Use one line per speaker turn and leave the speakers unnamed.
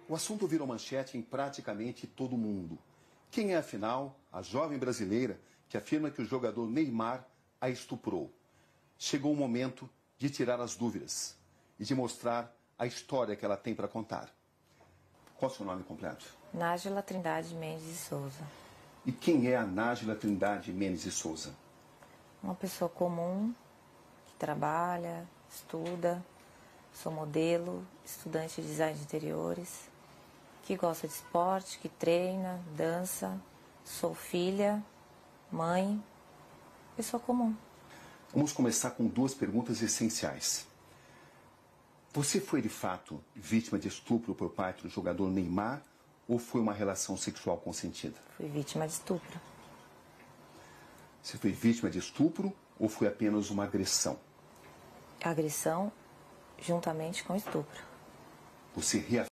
O assunto virou manchete em praticamente todo o mundo. Quem é, afinal, a jovem brasileira que afirma que o jogador Neymar a estuprou? Chegou o momento de tirar as dúvidas e de mostrar a história que ela tem para contar. Qual é o seu nome completo?
Nájila Trindade Mendes de Souza.
E quem é a Nájila Trindade Mendes de Souza?
Uma pessoa comum, que trabalha, estuda, sou modelo, estudante de design de interiores, que gosta de esporte, que treina, dança, sou filha, mãe, pessoa comum.
Vamos começar com duas perguntas essenciais. Você foi, de fato, vítima de estupro por parte do jogador Neymar ou foi uma relação sexual consentida?
Fui vítima de estupro.
Você foi vítima de estupro ou foi apenas uma agressão?
Agressão juntamente com estupro.
Você reafirma